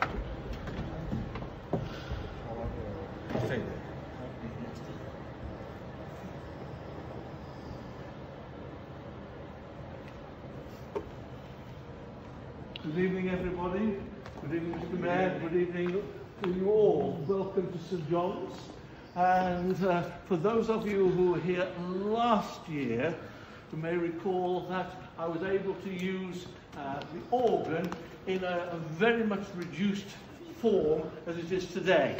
Good evening, everybody. Good evening, Mr. Mayor. Good evening to you all. Welcome to St John's. And for those of you who were here last year, you may recall that I was able to use the organ in a very much reduced form as it is today.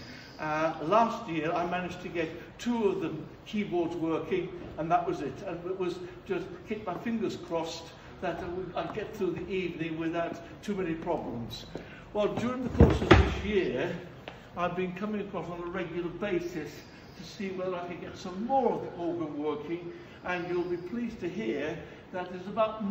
Last year I managed to get 2 of the keyboards working, and that was it. And it was just keep my fingers crossed that I'd get through the evening without too many problems. Well, during the course of this year, I've been coming across on a regular basis to see whether I can get some more of the organ working, and you'll be pleased to hear that there's about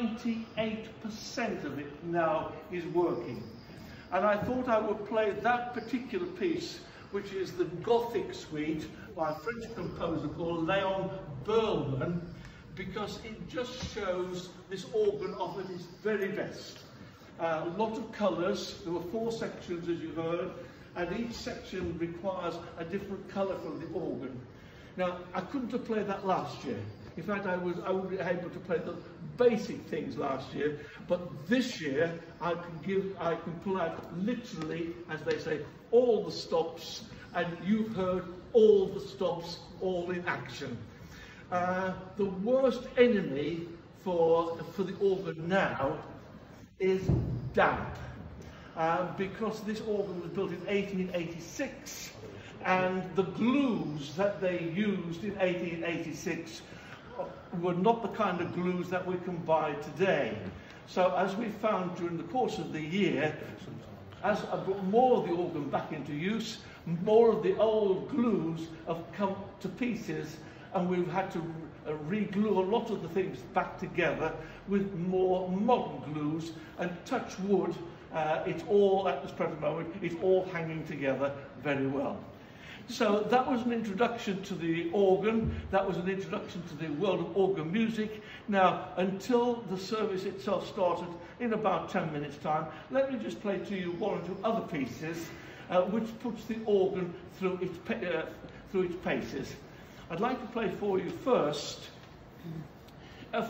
98% of it now is working. And I thought I would play that particular piece, which is the Gothic Suite by a French composer called Léon Berlman, because it just shows this organ off at its very best. A lot of colours. There were 4 sections, as you heard, and each section requires a different colour from the organ. Now, I couldn't have played that last year. In fact, I was only able to play the basic things last year, but this year I can pull out literally, as they say, all the stops, and you've heard all the stops, all in action. The worst enemy for the organ now is damp, because this organ was built in 1886, and the glues that they used in 1886 were not the kind of glues that we can buy today. So as we found during the course of the year, as I brought more of the organ back into use, more of the old glues have come to pieces, and we've had to re-glue a lot of the things back together with more modern glues, and touch wood, it's all, at this present moment, it's all hanging together very well. So that was an introduction to the organ, that was an introduction to the world of organ music. Now, until the service itself started in about 10 minutes' time, let me just play to you 1 or 2 other pieces which puts the organ through its paces. I'd like to play for you first a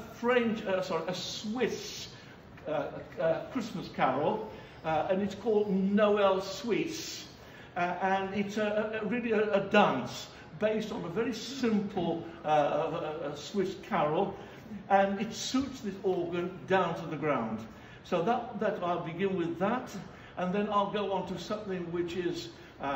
Swiss Christmas carol, and it's called Noël Suisse, and it's really a dance based on a very simple Swiss carol, and it suits this organ down to the ground. So that I'll begin with that, and then I'll go on to something which is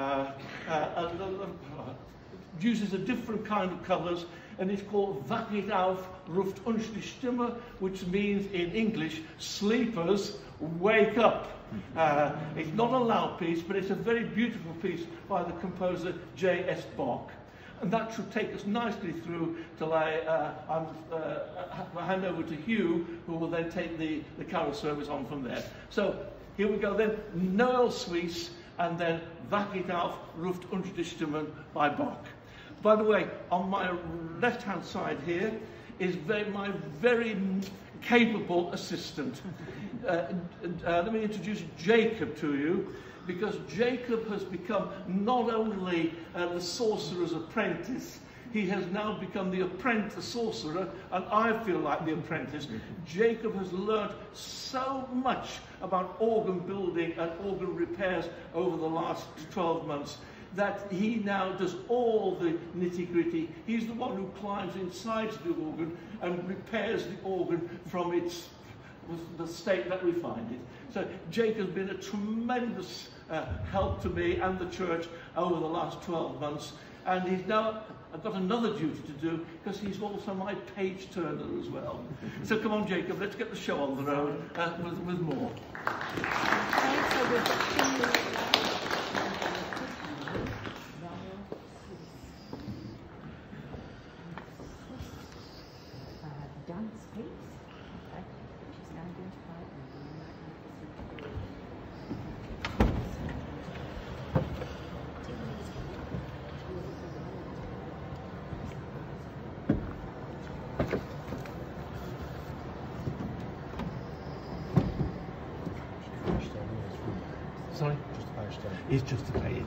uses a different kind of colours, and it's called Wachet auf, ruft uns die Stimme, which means in English, sleepers, wake up. It's not a loud piece, but it's a very beautiful piece by the composer J.S. Bach. And that should take us nicely through till I hand over to Hugh, who will then take the carol service on from there. So here we go then, Noël Suisse, and then Wachet auf, ruft uns die Stimme by Bach. By the way, on my left-hand side here is my very capable assistant. Let me introduce Jacob to you, because Jacob has become not only the sorcerer's apprentice, he has now become the apprentice sorcerer, and I feel like the apprentice. Jacob has learned so much about organ building and organ repairs over the last 12 months that he now does all the nitty-gritty. He's the one who climbs inside the organ and repairs the organ from the state that we find it. So Jacob's been a tremendous help to me and the church over the last 12 months, and he's now got another duty to do, because he's also my page turner as well. So come on, Jacob, let's get the show on the road with more. Dance piece, which is now going to fight. Sorry? Just a page down. It's just a page.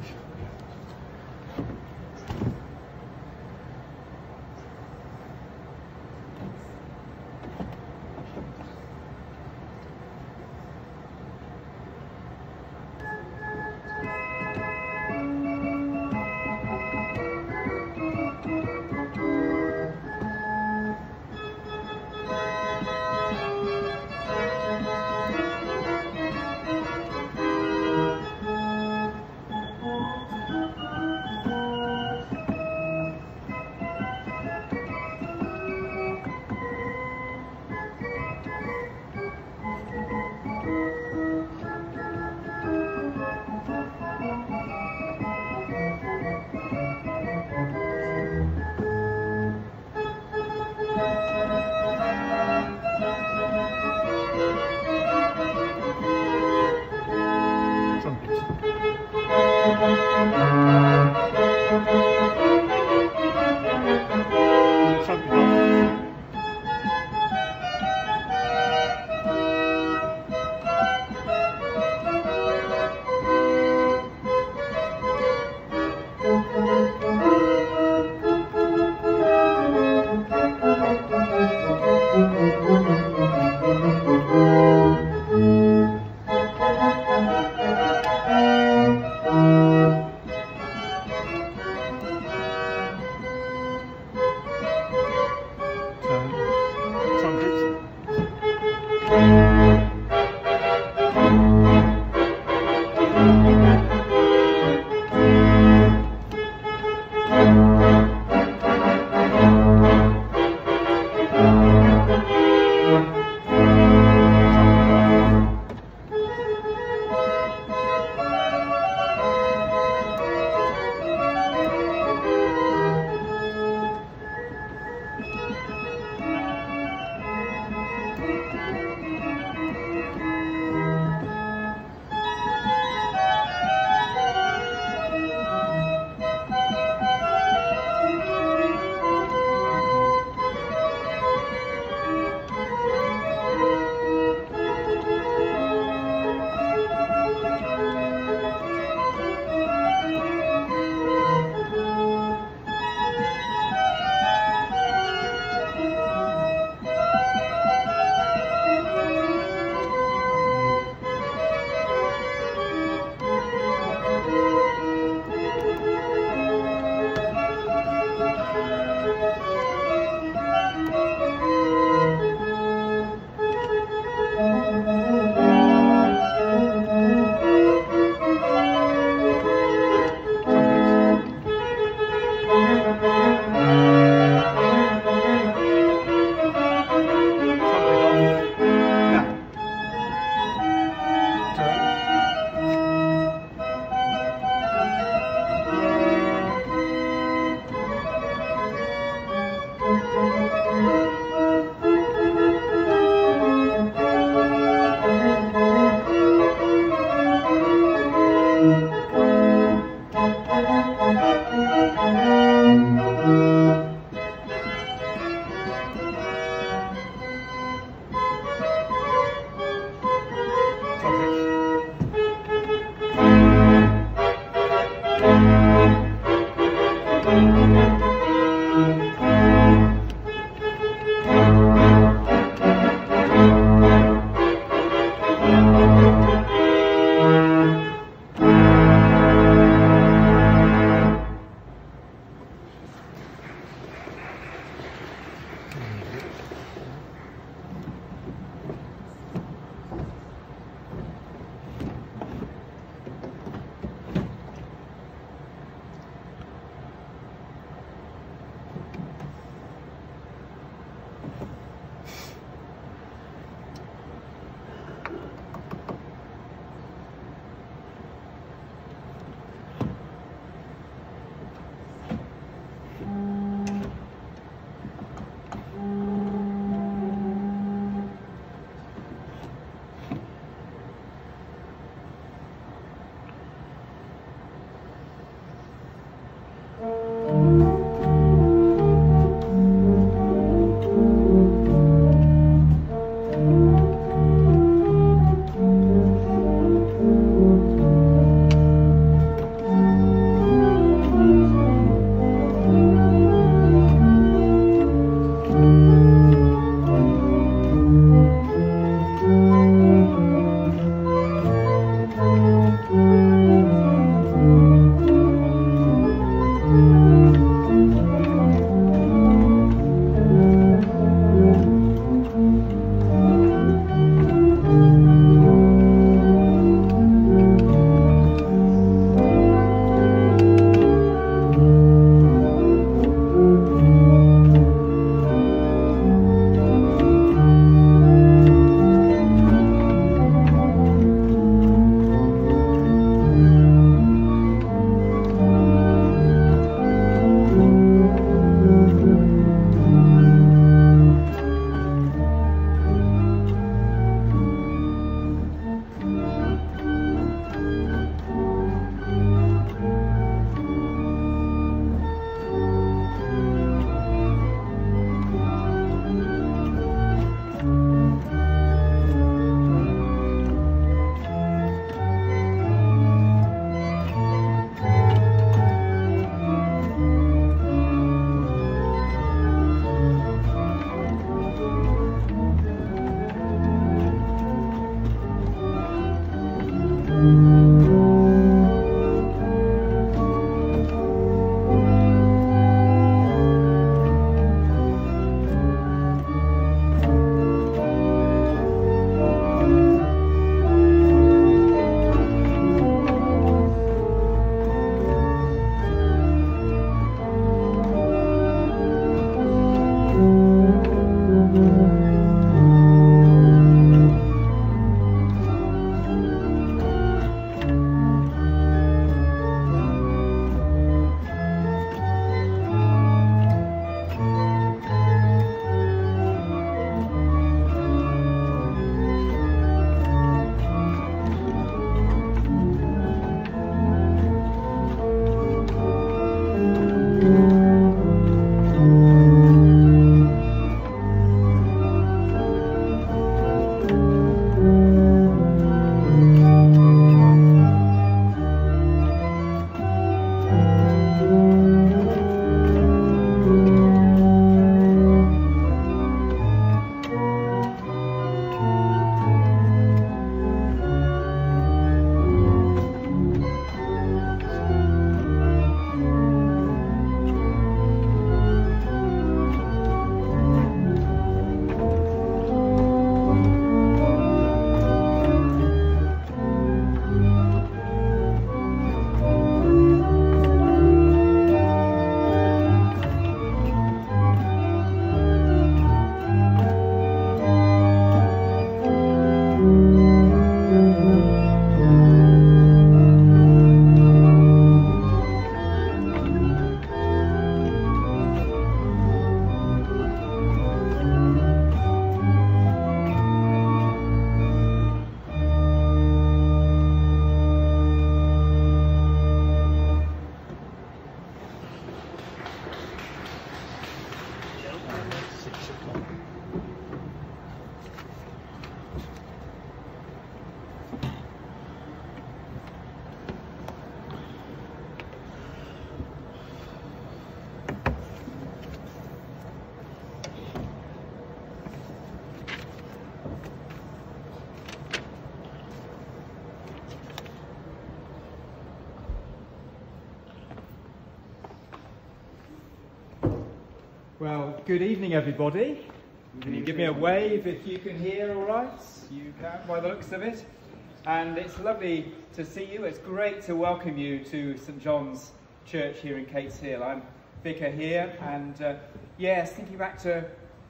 Well, good evening, everybody. Can you give me a wave if you can hear all right? You can, by the looks of it. And it's lovely to see you. It's great to welcome you to St John's Church here in Cates Hill. I'm vicar here, and yes, thinking back to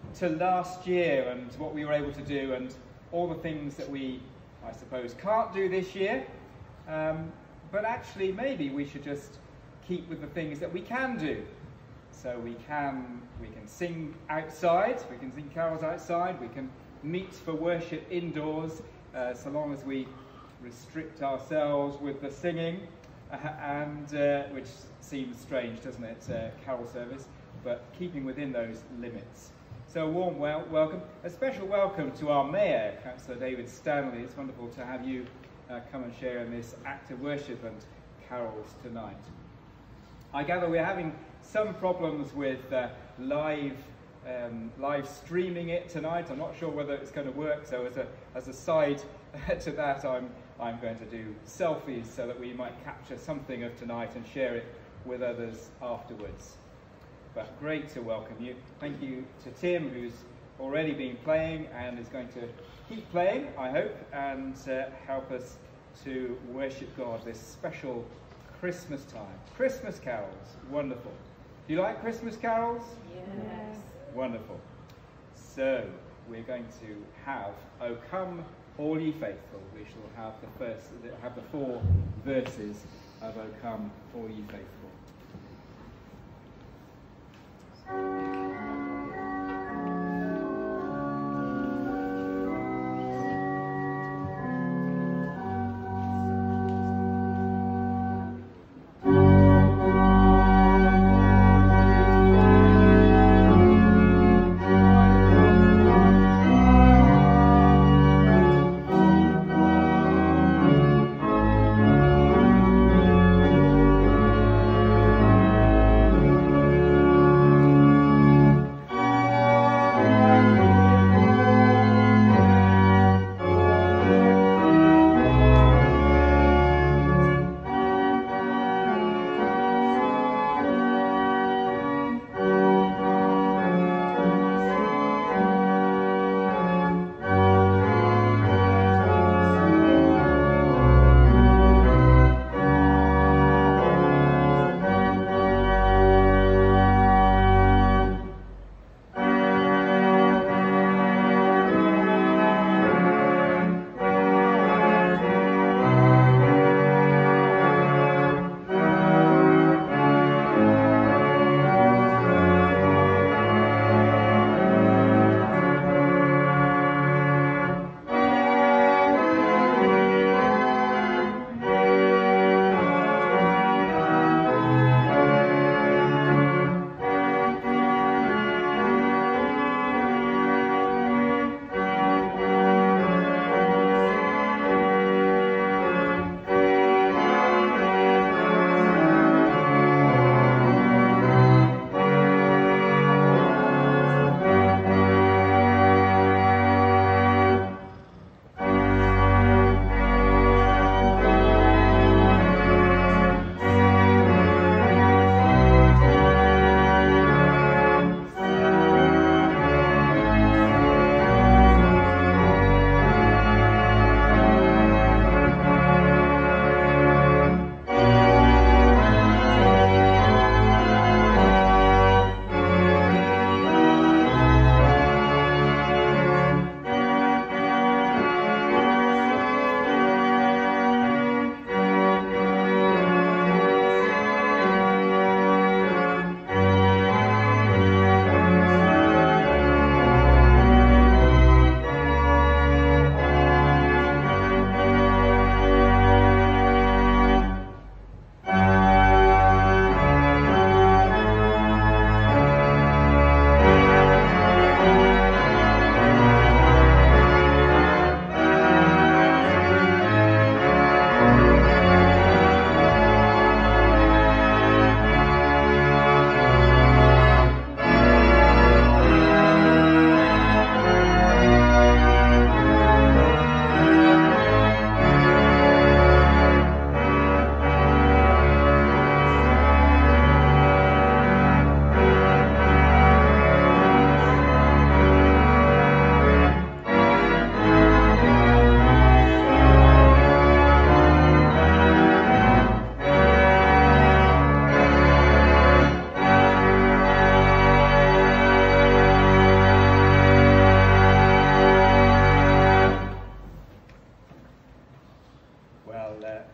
last year and what we were able to do and all the things that we, I suppose, can't do this year. But actually, maybe we should just keep with the things that we can do. So we can sing outside, we can sing carols outside, we can meet for worship indoors, so long as we restrict ourselves with the singing, and which seems strange, doesn't it, carol service, but keeping within those limits. So a warm welcome, a special welcome to our Mayor, Councillor David Stanley. It's wonderful to have you come and share in this act of worship and carols tonight. I gather we're having some problems with live streaming it tonight. I'm not sure whether it's going to work, so as a side to that, I'm going to do selfies so that we might capture something of tonight and share it with others afterwards. But great to welcome you. Thank you to Tim, who's already been playing and is going to keep playing, I hope, and help us to worship God this special Christmas time. Christmas carols, wonderful. Do you like Christmas carols? Yes. Wonderful. So we're going to have "O Come, All Ye Faithful." We shall have the four verses of "O Come, All Ye Faithful."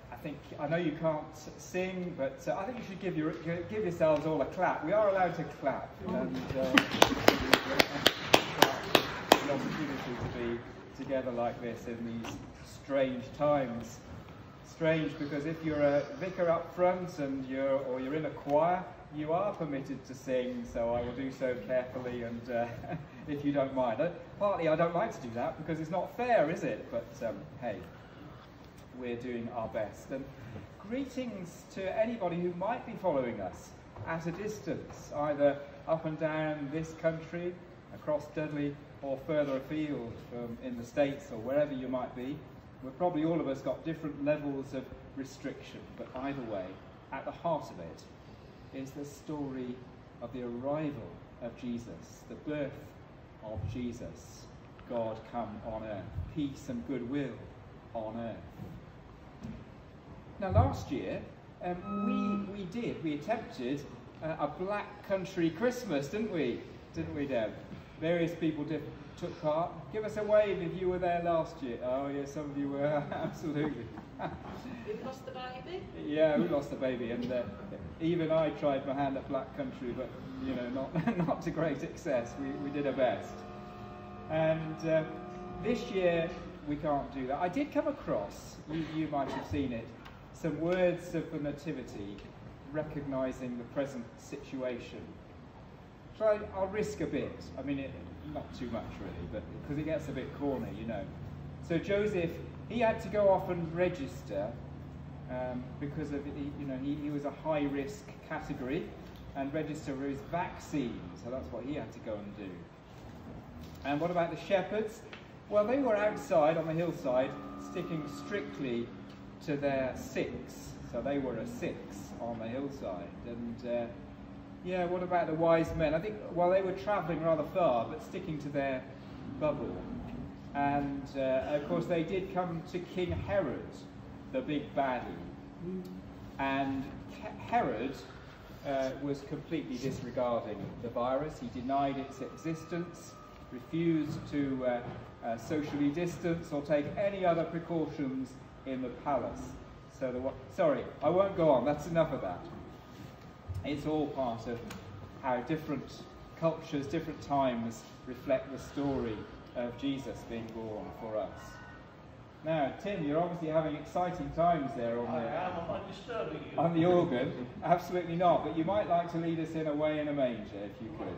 I know you can't sing, but I think you should give yourselves all a clap. We are allowed to clap, and an opportunity to be together like this in these strange times. Strange because if you're a vicar up front and you're in a choir, you are permitted to sing. So I will do so carefully, and if you don't mind. Partly I don't like to do that because it's not fair, is it? But hey. We're doing our best. And greetings to anybody who might be following us at a distance, either up and down this country, across Dudley, or further afield in the States or wherever you might be. We're probably all of us got different levels of restriction, but either way, at the heart of it is the story of the arrival of Jesus, the birth of Jesus, God come on earth, peace and goodwill on earth. Now last year, we attempted a Black Country Christmas, didn't we? Didn't we, Deb? Various people took part. Give us a wave if you were there last year. Oh yeah, some of you were, absolutely. We lost the baby? Yeah, we lost the baby, and even I tried my hand at Black Country, but you know, not to great success. We did our best. And this year, we can't do that. I did come across, you might have seen it, some words of the Nativity recognising the present situation. So I'll risk a bit. I mean, not too much really, but because it gets a bit corny, you know. So Joseph, he had to go off and register because of he was a high-risk category, and register for his vaccine. So that's what he had to go and do. And what about the shepherds? Well, they were outside on the hillside, sticking strictly to their 6. So they were a 6 on the hillside. And yeah, what about the wise men? I think, well, they were travelling rather far, but sticking to their bubble. And of course, they did come to King Herod, the big baddie. And Herod was completely disregarding the virus. He denied its existence, refused to socially distance or take any other precautions in the palace. So sorry, I won't go on, that's enough of that. It's all part of how different cultures, different times reflect the story of Jesus being born for us. Now, Tim, you're obviously having exciting times there on Am I disturbing you? on the organ. Absolutely not, but you might like to lead us in Away in a Manger, if you could.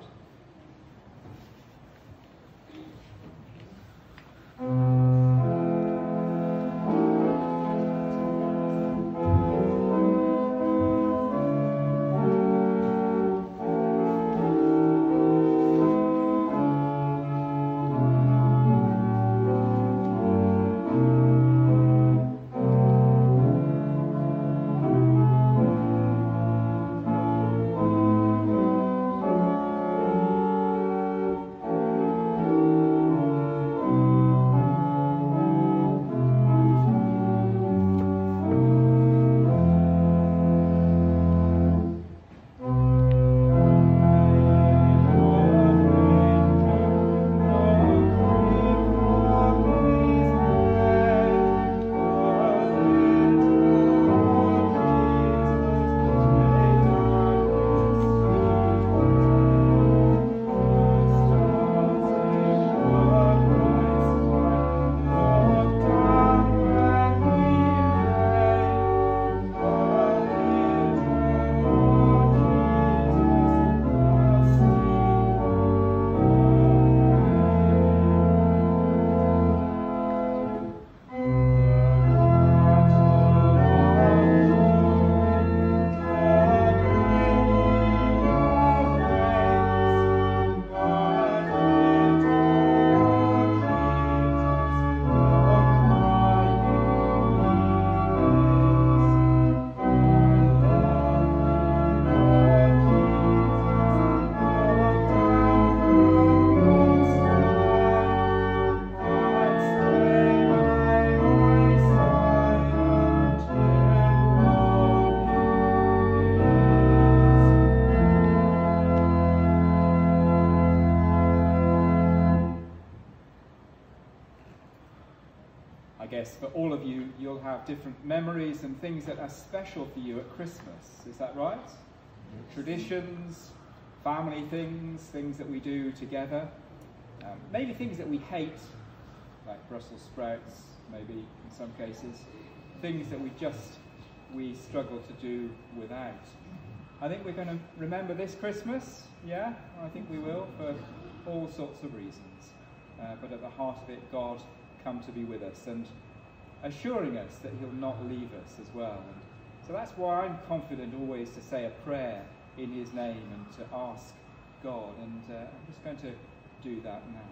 guess for all of you, you'll have different memories and things that are special for you at Christmas. Is that right? Traditions, family things, things that we do together. Maybe things that we hate, like Brussels sprouts, maybe in some cases. Things that we struggle to do without. I think we're going to remember this Christmas, yeah? I think we will, for all sorts of reasons. But at the heart of it, God come to be with us and assuring us that he'll not leave us as well. And so that's why I'm confident always to say a prayer in his name and to ask God. And I'm just going to do that now.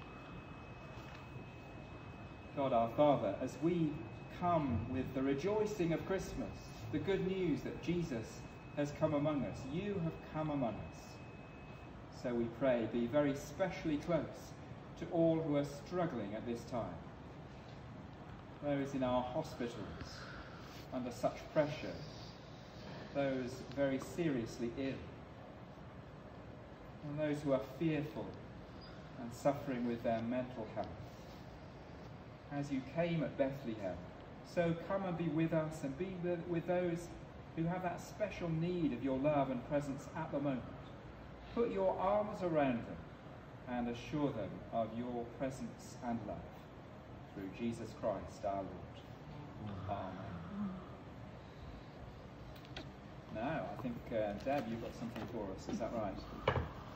God our Father, as we come with the rejoicing of Christmas, the good news that Jesus has come among us, you have come among us. So we pray, be very specially close to all who are struggling at this time. Those in our hospitals under such pressure, those very seriously ill, and those who are fearful and suffering with their mental health. As you came at Bethlehem, so come and be with us and be with those who have that special need of your love and presence at the moment. Put your arms around them and assure them of your presence and love. Through Jesus Christ our Lord. Amen. Now, I think, Deb, you've got something for us. Is that right?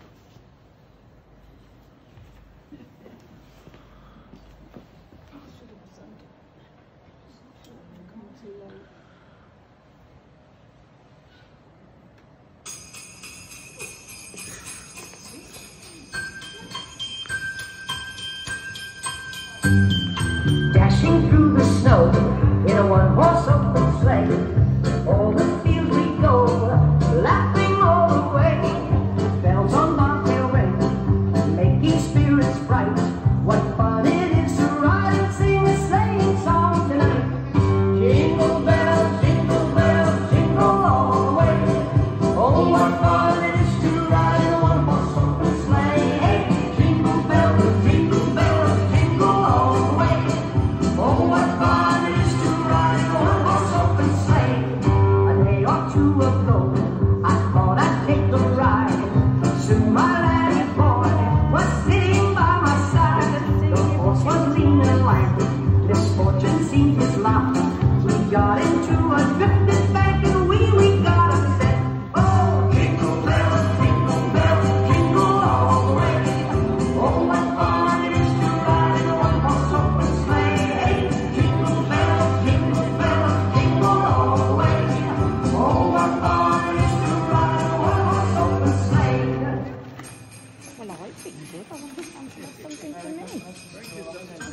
Dashing through the snow in a one-horse open sleigh, all the fields we go, laughing all the way. Bells on bobtail ring, making spirits bright. What fun it is to ride and sing a sleighing song tonight. Jingle bells, jingle all the way. Oh, what fun it is to ride in a one-horse open sleigh. Hey, jingle bells, jingle all the way. Oh, what fun it is to ride in a one-horse open sleigh. A day or two ago, I thought I'd take a ride. Soon my laddie boy was sitting by my side. The horse was lean and light, misfortune seemed his lot. We got into a drifted bank and we got upset. Oh, jingle bells, jingle all the way. Oh, what fun it is to ride in a one-horse open sleigh. Hey, jingle bells, jingle all the way. Oh, what fun it is to ride in a one-horse open sleigh. Well, I think you did. I wonder if someone has something for me.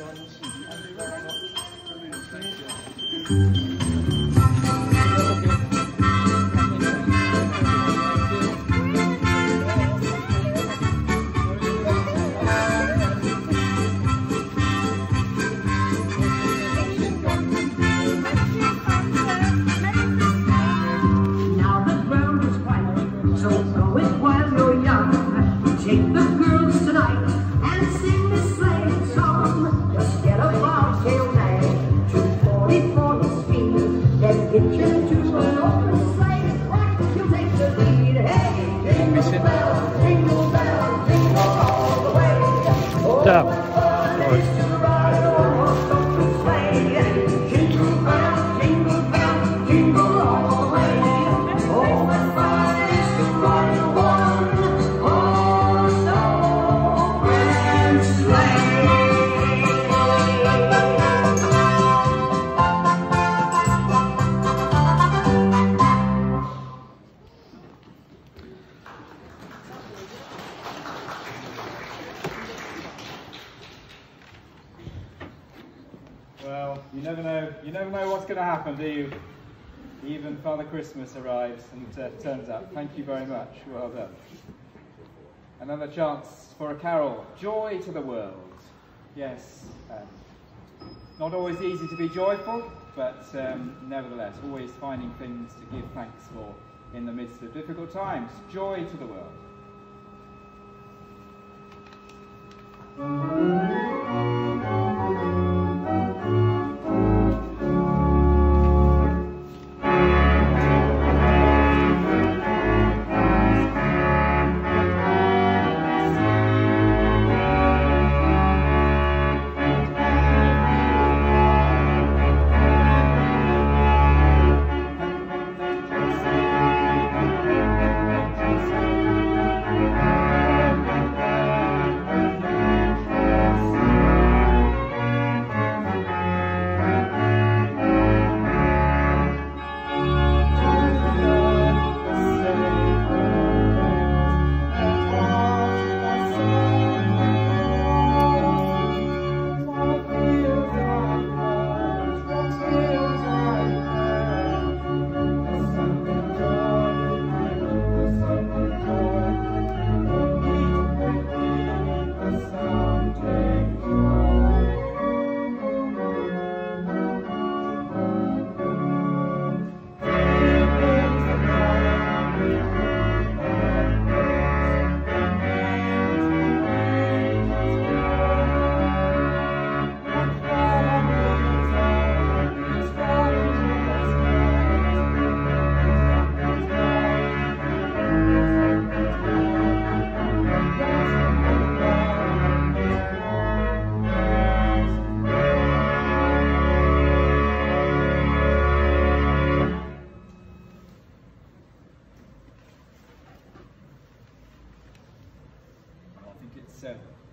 Now the ground is white, so go it while you're young. Take the girls tonight and sing this sleighing song. Just get a bobtail nag, 244 his feet, then get you to an open sleigh. Right, you'll take the lead. Hey, jingle bells, jingle all the way. Oh, Dab. what fun it is to ride in a one-horse open sleigh. Jingle bells, jingle all the way. Oh, what fun it is to ride in a one-horse open sleigh. Well, you never know what's going to happen, do you? Even Father Christmas arrives and turns up. Thank you very much. Well done. Another chance for a carol. Joy to the world. Yes, not always easy to be joyful, but nevertheless, always finding things to give thanks for in the midst of difficult times. Joy to the world.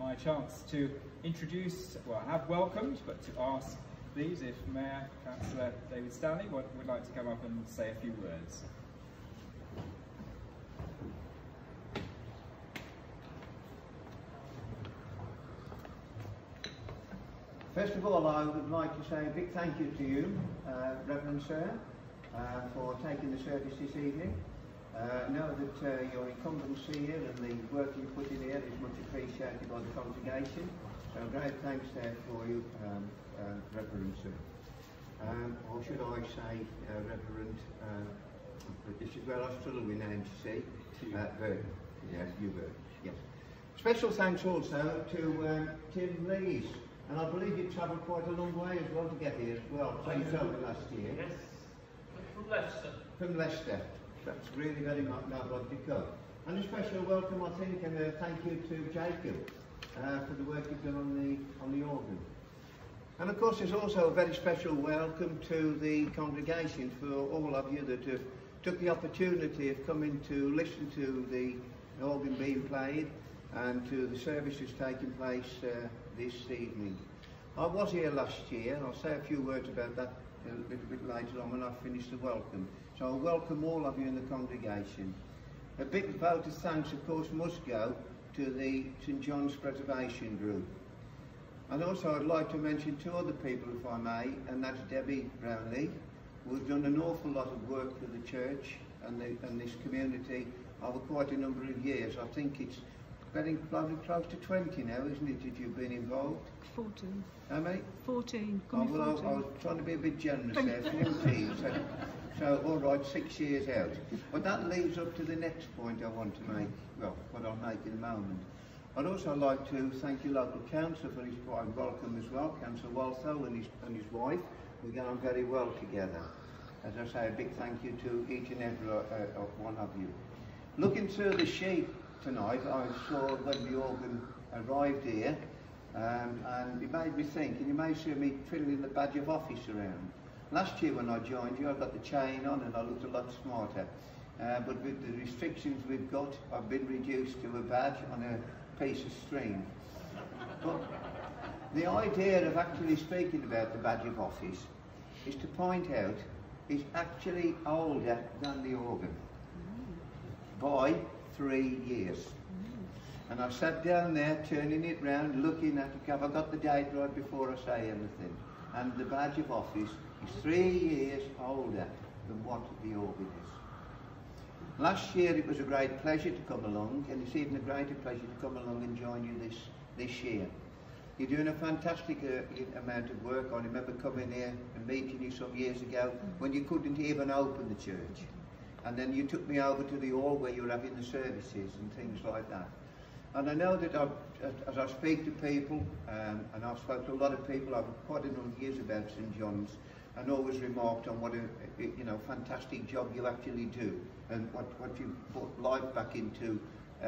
my chance to introduce, well, I have welcomed, but to ask please if Mayor Councillor David Stanley would like to come up and say a few words. First of all, I would like to say a big thank you to you, Reverend Sir, for taking the service this evening. Know that your incumbency here and the work you put in here is much appreciated by the congregation. So great thanks there for you, Reverend Sir. Or should I say Reverend, this is where I struggle with names, you see, Burton. Yes, you Burton, yes. Special thanks also to Tim Lees. And I believe you travelled quite a long way as well to get here as well. So you told me last year. Yes, from Leicester. From Leicester. That's really very much noble of you. And a special welcome, I think, and a thank you to Jacob for the work you've done on the organ. And of course, there's also a very special welcome to the congregation for all of you that have took the opportunity of coming to listen to the organ being played and to the services taking place this evening. I was here last year, and I'll say a few words about that a little bit later on when I finish the welcome. So I welcome all of you in the congregation. A big vote of thanks, of course, must go to the St John's Preservation Group. And also I'd like to mention two other people, if I may, and that's Debbie Brownlee, who's done an awful lot of work for the church and this community over quite a number of years. I think it's getting probably close to 20 now, isn't it, that you've been involved? 14. How many? 14. Oh, well, 14. I was trying to be a bit generous there, 14. So, all right, 6 years out. But that leads up to the next point I want to make, well, what I'll make in a moment. I'd also like to thank your local councillor for his prime welcome as well, Councillor Waltho and his wife. We get on very well together. As I say, a big thank you to each and every one of you. Looking through the sheet tonight, I saw when the organ arrived here, and it made me think, and you may see me twiddling the badge of office around. Last year when I joined you, I got the chain on and I looked a lot smarter. But with the restrictions we've got, I've been reduced to a badge on a piece of string. But the idea of actually speaking about the badge of office is to point out it's actually older than the organ by 3 years. And I sat down there turning it round, looking at it. Have I got the date right before I say anything? And the badge of office is 3 years older than what the organ is. Last year it was a great pleasure to come along, and it's even a greater pleasure to come along and join you this year. You're doing a fantastic amount of work. I remember coming here and meeting you some years ago when you couldn't even open the church. And then you took me over to the hall where you were having the services and things like that. And I know that as I speak to people, and I've spoken to a lot of people over quite a number of years about St John's, and always remarked on what a fantastic job you actually do, and what you put life back into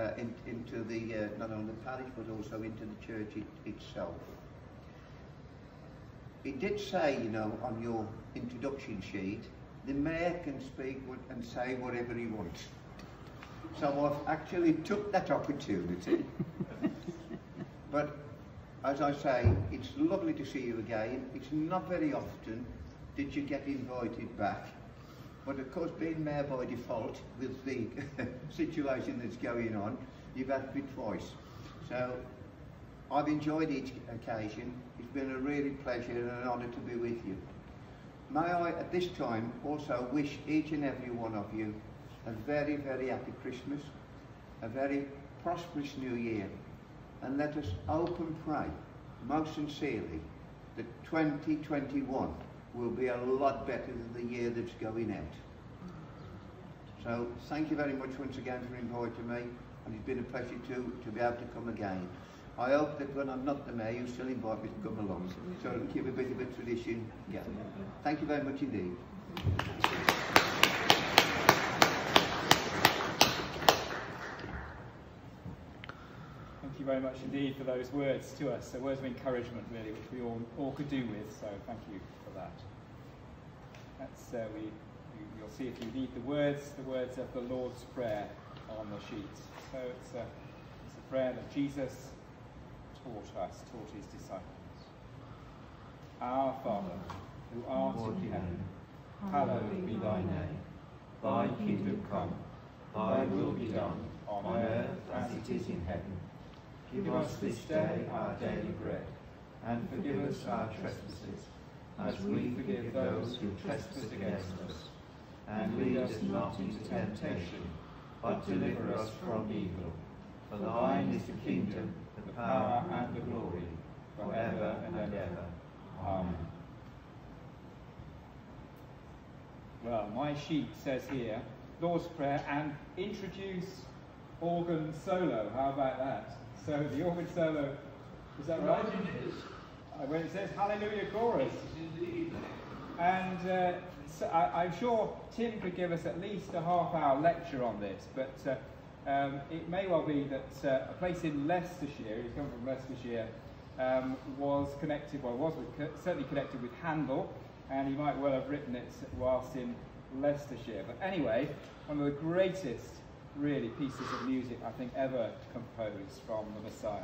the not only the parish but also into the church itself. It did say, on your introduction sheet, the mayor can speak and say whatever he wants. So I've actually took that opportunity. But as I say, it's lovely to see you again. It's not very often that you get invited back. But of course, being mayor by default, with the situation that's going on, you've had me twice. So I've enjoyed each occasion. It's been a really pleasure and an honour to be with you. May I, at this time, also wish each and every one of you a very, very happy Christmas, a very prosperous New Year, and let us hope and pray, most sincerely, that 2021 will be a lot better than the year that's going out. So, thank you very much once again for inviting me, and it's been a pleasure to be able to come again. I hope that when I'm not the mayor, you still invite me to come along. So it'll keep a bit of a tradition going. Thank you very much indeed. Thank you very much indeed for those words to us. So words of encouragement, really, which we all could do with. So thank you for that. That's you'll see if you need the words of the Lord's Prayer on the sheet. So it's a prayer that Jesus taught his disciples. Our Father, who art in heaven, hallowed be thy name. Thy kingdom come, thy will be done, on earth as it is in heaven. Give us this day our daily bread, and forgive us our trespasses, as we forgive those who trespass against us. And lead us not into temptation, but deliver us from evil. For thine is the kingdom, the power, and the glory, forever and ever. Amen. Well, my sheet says here, Lord's Prayer, and introduce organ solo. How about that? So the organ solo, is that right? It is. When it says Hallelujah Chorus. Indeed. And so I'm sure Tim could give us at least a half-hour lecture on this, but it may well be that a place in Leicestershire, he's come from Leicestershire, was connected, well, was certainly connected with Handel, and he might well have written it whilst in Leicestershire. But anyway, one of the greatest, really, pieces of music I think ever composed from the Messiah.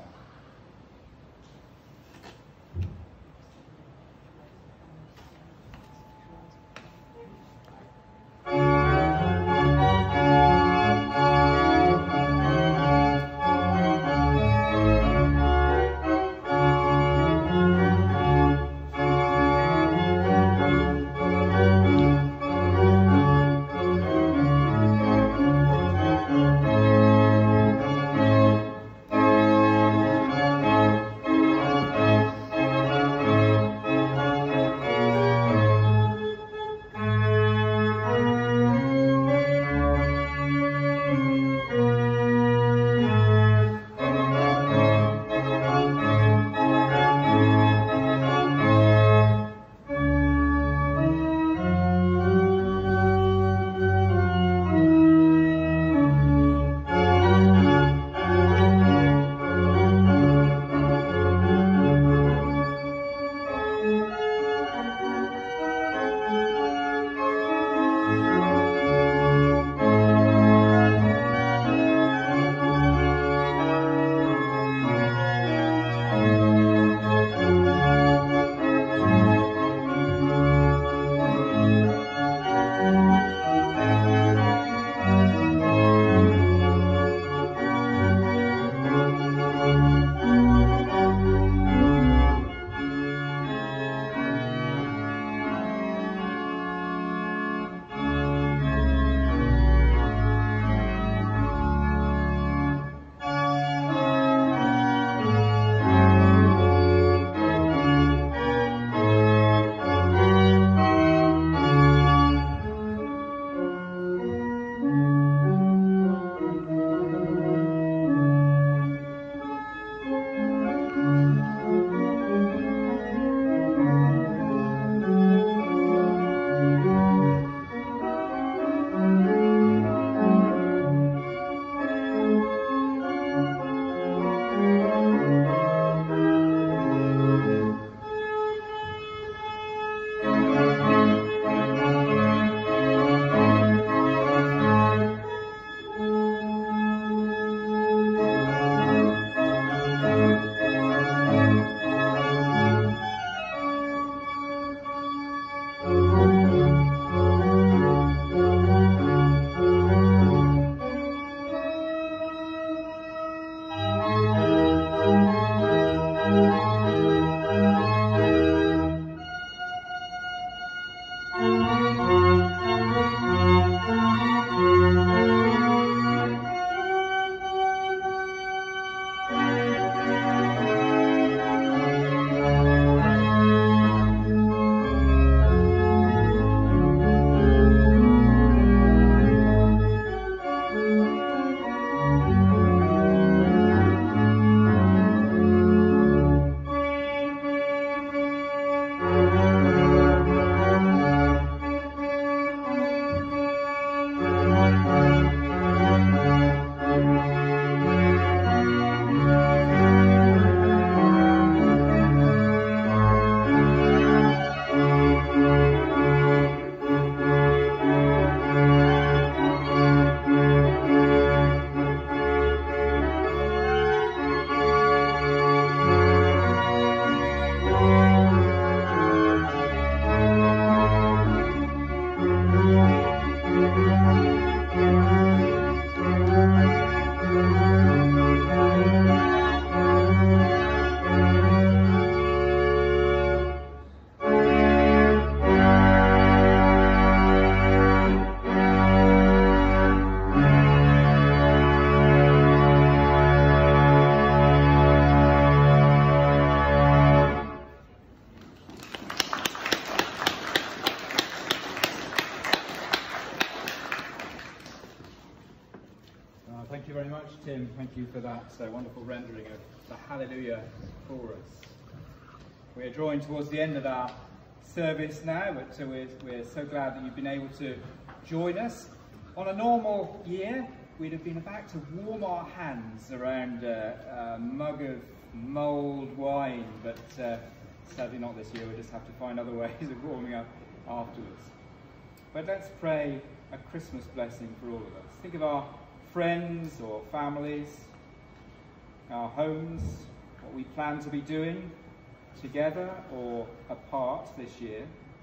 Thank you very much, Tim. Thank you for that wonderful rendering of the Hallelujah chorus. We're drawing towards the end of our service now, but we're so glad that you've been able to join us. On a normal year, we'd have been about to warm our hands around a mug of mulled wine, but sadly not this year. We'll just have to find other ways of warming up afterwards. But let's pray a Christmas blessing for all of us. Think of our friends or families, our homes, what we plan to be doing together or apart this year.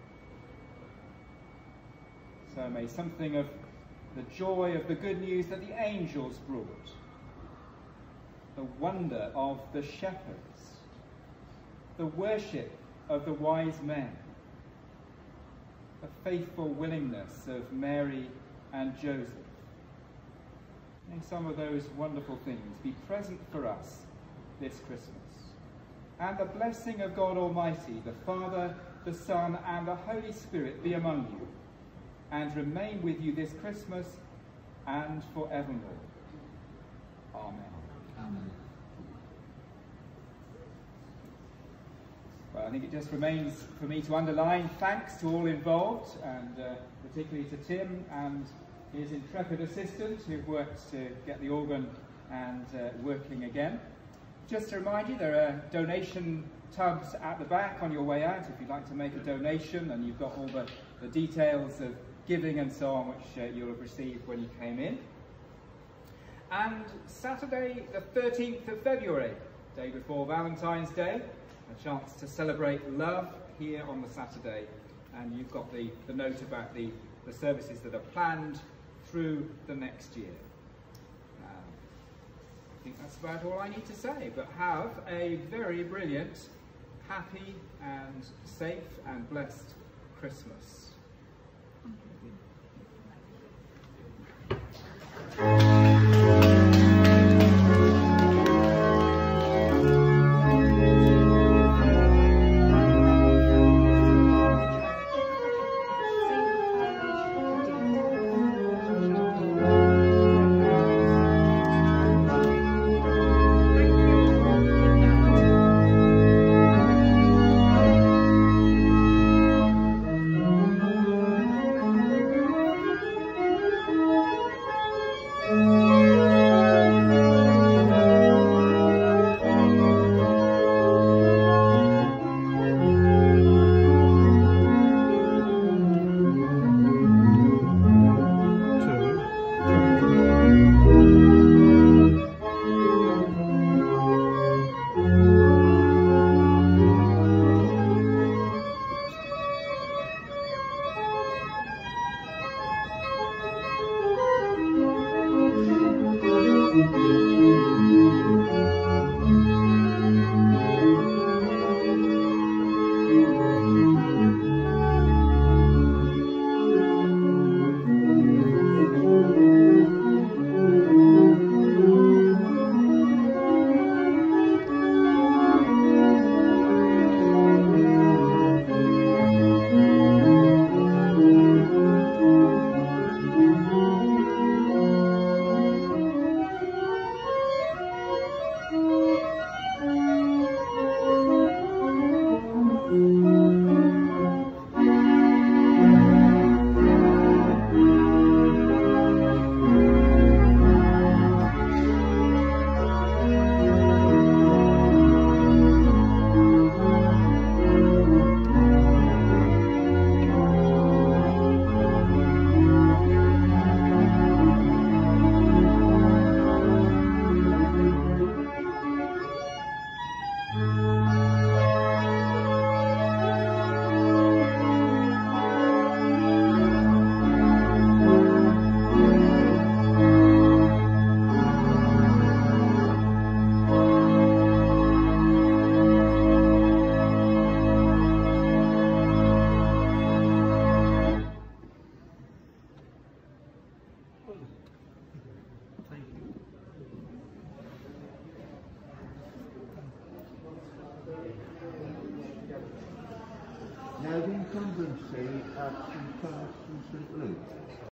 So may something of the joy of the good news that the angels brought, the wonder of the shepherds, the worship of the wise men, the faithful willingness of Mary and Joseph. May some of those wonderful things be present for us this Christmas. And the blessing of God Almighty, the Father, the Son, and the Holy Spirit be among you, and remain with you this Christmas and forevermore. Amen. Amen. Well, I think it just remains for me to underline thanks to all involved, and particularly to Tim and his intrepid assistant who've worked to get the organ and working again. Just to remind you, there are donation tubs at the back on your way out if you'd like to make a donation, and you've got all the details of giving and so on, which you'll have received when you came in. And Saturday, the 13th of February, day before Valentine's Day, a chance to celebrate love here on the Saturday. And you've got the note about the services that are planned through the next year. I think that's about all I need to say, but have a very brilliant, happy and safe and blessed Christmas. Now the incumbency at St. Thomas and St. Luke.